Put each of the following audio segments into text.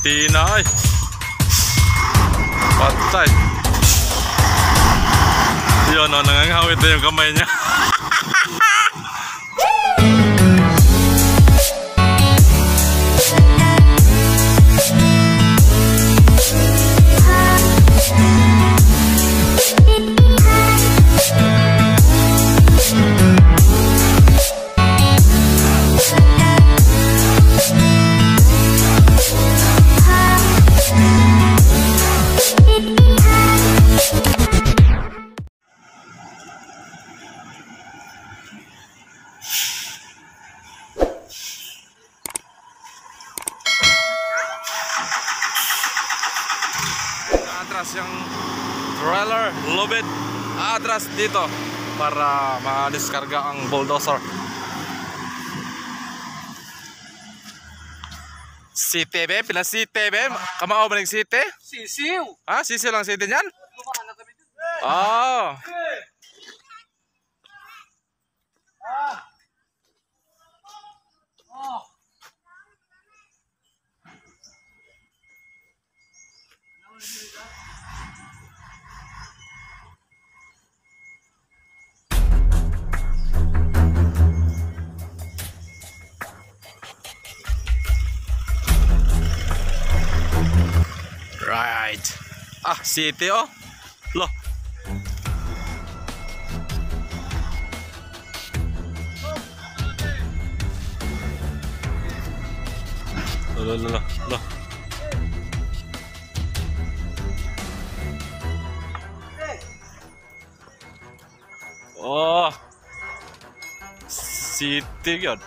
Bitina ay. Patay. Yun o, nangangawit na yung kamay niya. Atras yung trailer, lubid atras dito para ma-diskarga ang bulldozer. Site be, pila site be? Kamao ba ng site? Sisiw. Ha? Sisiw lang site niyan? Lumaan na kami dun. Oh. Oh. Right. Ah, city oh. Loh. Loh. Oh. City yun.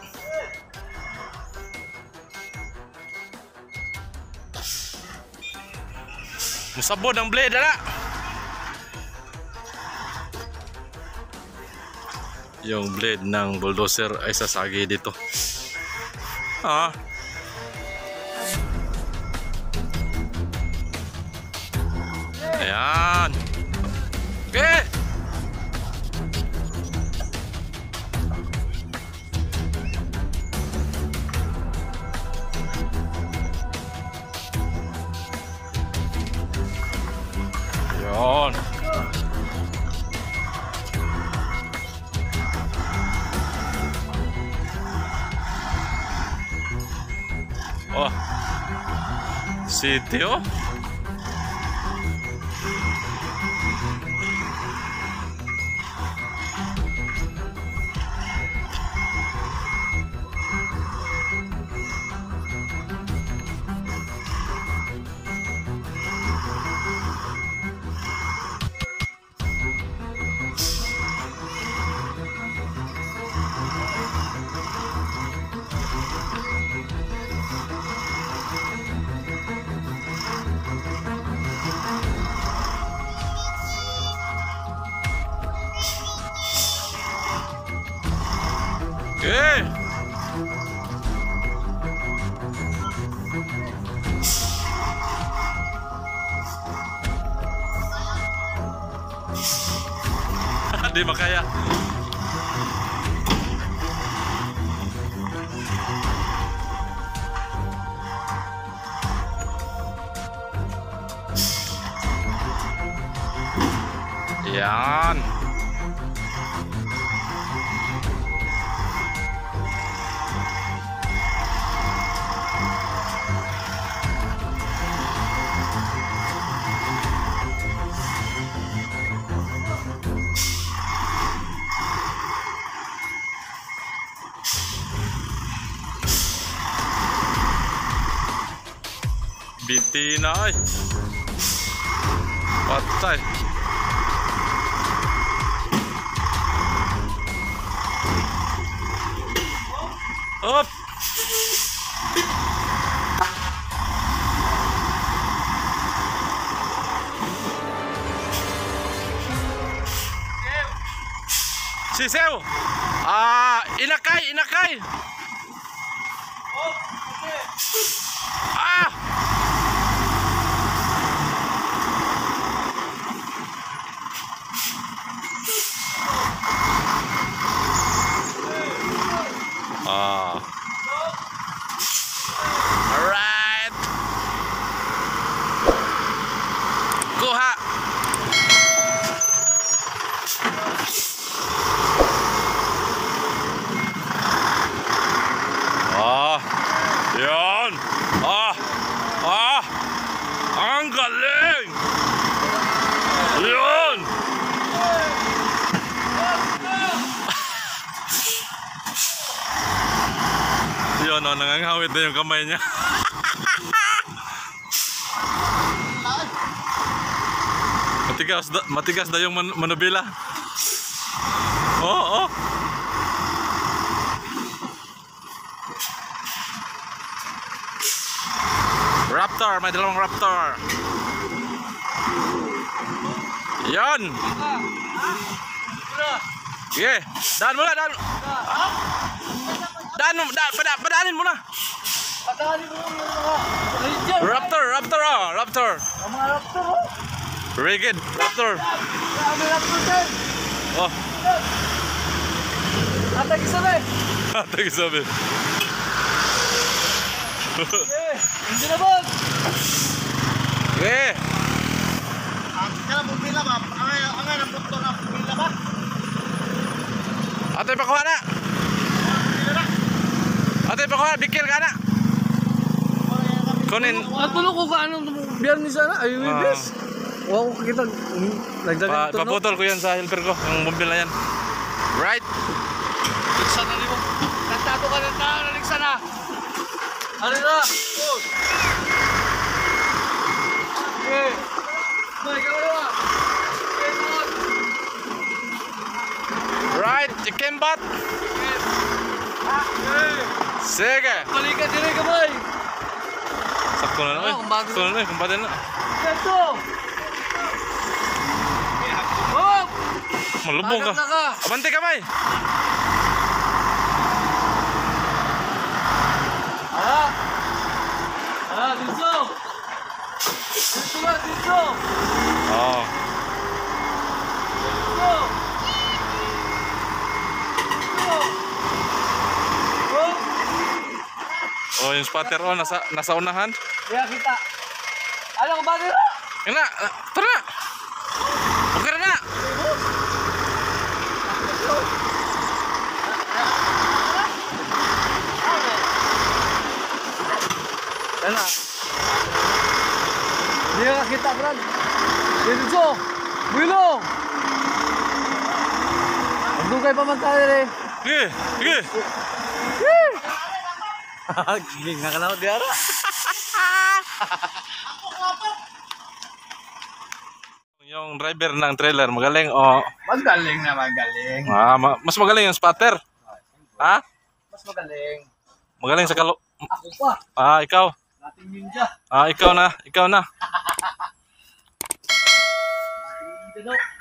Musabod ang blade na. Yung blade ng bulldozer ay sasagi dito. Ah. Ayan. Okay. Yun. Oh. City oh. Okay. Di makaya. Yan. Bitina ay. Patay. Up. Sisew. Ah, inakay. Ah. Alright. ngawit na yung kamay niya. Matigas na yung manubila. Oh. Raptor, may dalawang raptor. Yan. Sige, daan mo na, daan. Padaanin mo na. Raptor. Ang mga raptor, oh. Rigid, raptor. Ang raptor din. Oh. Atag isa na eh. Atag sabi. Hindi na ba? Okay. Kaya pumila ba? Ang raptor na pumila ba? Ate pakuha na. Ate pakuha, bikil ka na. Kunin. Natulog ko ka anong biyernes sana? Ay, wibis. Oo, kita nagdagan ito, no? Paputol ko yan sa helper ko, yung bumbil na yan. Right. Ligsan na libo. Nagtato ka na, naligsan na. Ano na? Okay. May gawin na. Right, chicken butt. Sige. Balikan din ka, boy. Sakto na na, sakto na na, kumpatin na. Ito. Oh! Malubong ka. Abante ka, bay. Dito. Dito ba, dito. Oh. Dito. Dito. Oh, yung spotter oh, nasa unahan. Kaya kita. Alam ko ba nila? Kena, tara. Okay na. Ano? Hindi ka kita, Brad. Dito. Bulong. Ang kay pamantay rin. Sige. Giling nga ka na di ara. Yung driver ng trailer, magaling oh. Magaling na magaling. Mas magaling yung spotter. Ha? Mas magaling. Magaling sa kalo. Ako pa. Ikaw. Nating ninja. Ikaw na. Nating ninja daw.